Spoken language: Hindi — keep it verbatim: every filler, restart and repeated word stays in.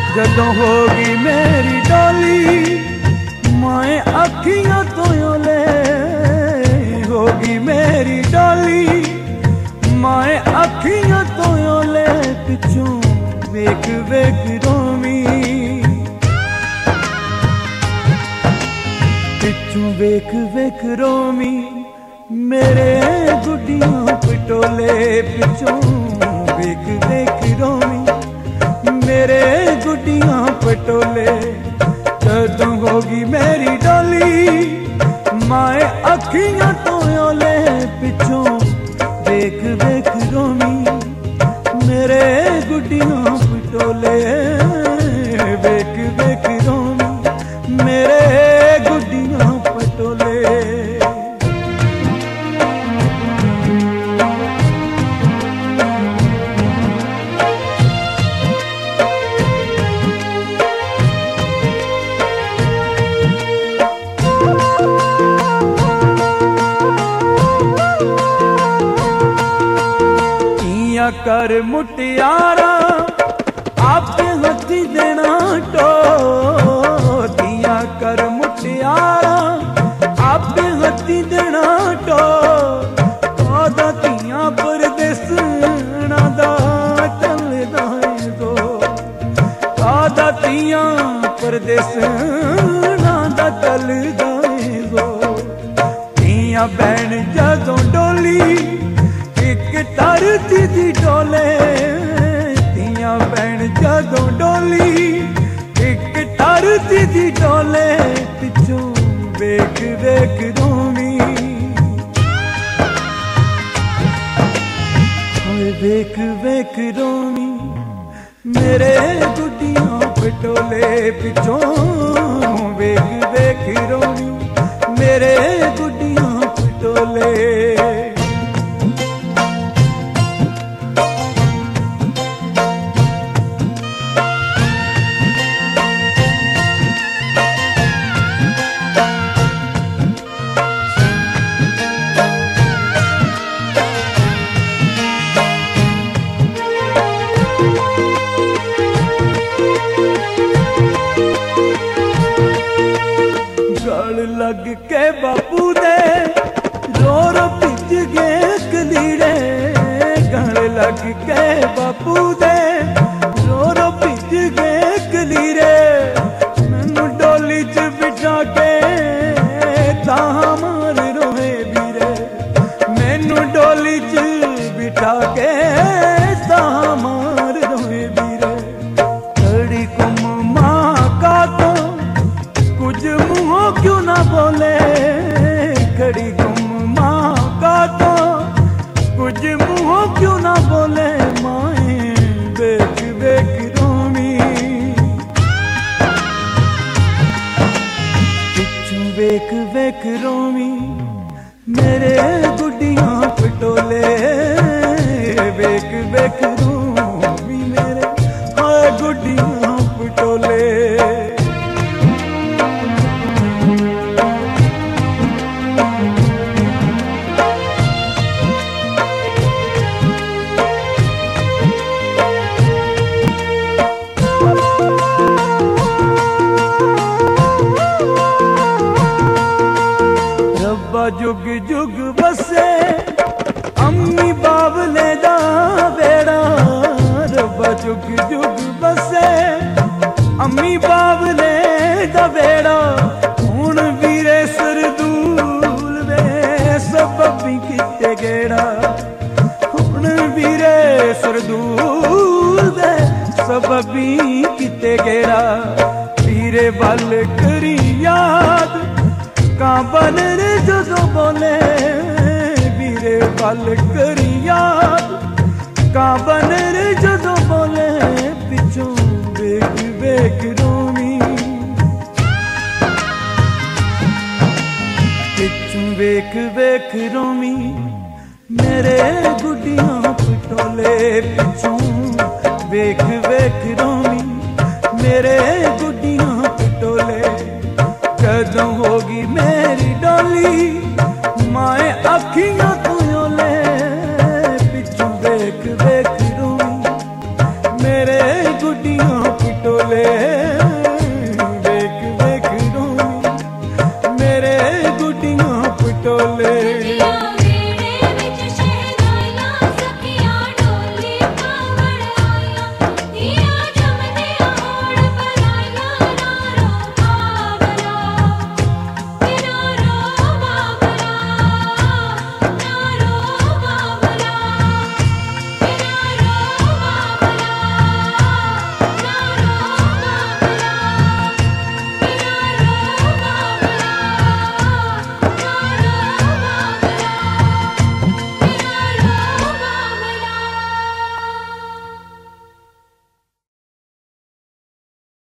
जदों होगी मेरी डोली माए अखियां तो ओले, होगी मेरी डोली माए अखियां तो ओले, पिछों वेख वेख रोमी, पिछों वेख वेख रोमी, मेरे गुड्डियां पटोले, पिछों वेख वेख रोमी, मेरे गुड्डियां पटोले। जदों होगी मेरी डोली माए अखियां तो ओले, पिछों वेख वेख रोमी, मेरे गुड्डियां पटोले, वेख वेख रोमी, मेरे गुड्डियां पटोले। कर मुटियारा आपके हथी देना टो, दिया कर मुटियारा आपके हथी देना टो, कादा तिया परदेसना दा चलदा है दो, कादा तिया परदेसना दा चलदा है दो। तिया बैन जदों डोली एक तरती दी डोले, तिया बैन जदों डोली एक तरती दी डोले, पिछों वेख वेख रोमी, वेख वेख रोमी, मेरे गुड्डियां पटोले, पिछों वेख वेख रोमी, मेरे गुड्डियां पटोले। लग के बापू दे रो रो भिज गए कलीड़े, गल लग के बापू दे रो रो भिज गए कलीड़े, मैनू डोली च बिठा के तां मार रोए बीरे, मैनू डोली च बिठा के तां मार रोए बीरे। खड़ी कुम मां का तो कुछ मुँह क्यों ना बोले, खड़ी गुम माँ का तो कुछ मुँह क्यों ना बोले, माए वेख वेख रोमी, पिछों वेख वेख रोमी, मेरे गुड्डियां पटोले, वेख वेख रोमी, मेरे हाँ गुड्डियां पटोले। जुग जुग बसे अम्मी बावले दा बेड़ा, रब्बा जुग जुग बसे अम्मी बावले दा बेड़ा, हुण वीरे सरदूल वे सबबी किते गेड़ा, हुण वीरे सरदूल वे सबबी किते गेड़ा, वीरे वल करी याद कांबन रे जदों बोले, वीरे वल करी याद कांबन रे जदों बोले, पिछों वेख वेख रोमी, पिछों वेख वेख रोमी, मेरे गुड्डियां पटोले, पिछों वेख वेख रोमी, मेरे गुड्डियां पटोले। जदों होगी मेरी डोली माए अखियां तो ओले, पिछों वेख वेख रोमी, मेरे गुड्डियां पटोले। पटोले